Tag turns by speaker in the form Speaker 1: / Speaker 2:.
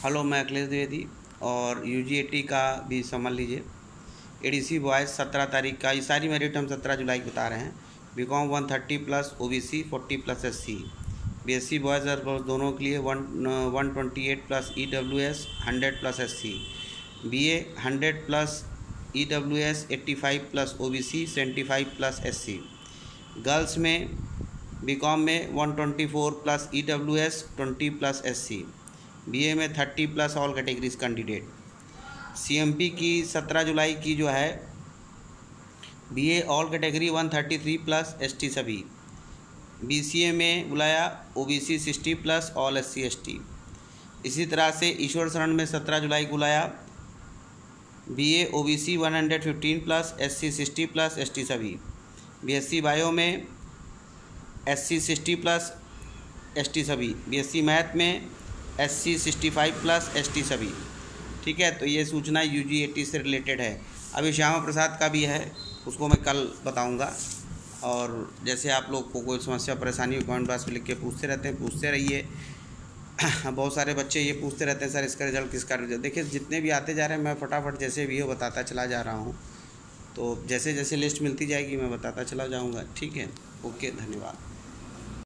Speaker 1: Hello, मैं अखिलेश द्विवेदी और UGAT का भी समझ लीजिए। ADC बॉयज़ 17 तारीख का, ये सारी मेरिट हम 17 जुलाई को बता रहे हैं। BCom 130 plus OBC 40 plus SC। BSc boys और गर्ल्स दोनों के लिए 128 plus EWS 100 plus SC। BA 100 plus EWS 85 plus OBC 75 plus SC। Girls में BCom में 124 plus EWS 20 plus SC। BA में 30 plus all categories candidate. CMP की 17 जुलाई की जो है BA all category 133 plus ST सभी। BCA में बुलाया OBC 60 plus all SC ST। इसी तरह से ईश्वर शरण में 17 जुलाई को बुलाया BA OBC 115 plus SC 60 plus ST सभी। BSc बायो में SC 60 प्लस ST सभी। BSc मैथ में SC 65 प्लस ST सभी। ठीक है, तो ये सूचना UGAT से रिलेटेड है। अभी श्यामा प्रसाद का भी है, उसको मैं कल बताऊंगा। और जैसे आप लोग को कोई समस्या परेशानी हो कमेंट बॉक्स में लिख के पूछते रहते हैं, पूछते रहिए। बहुत सारे बच्चे ये पूछते रहते हैं, सर इसका रिजल्ट किसका रिजल्ट। देखिए, जितने भी आते जा रहे हैं मैं फटाफट जैसे भी हो बताता चला जा रहा हूँ। तो जैसे जैसे लिस्ट मिलती जाएगी मैं बताता चला जाऊँगा। ठीक है, ओके, धन्यवाद।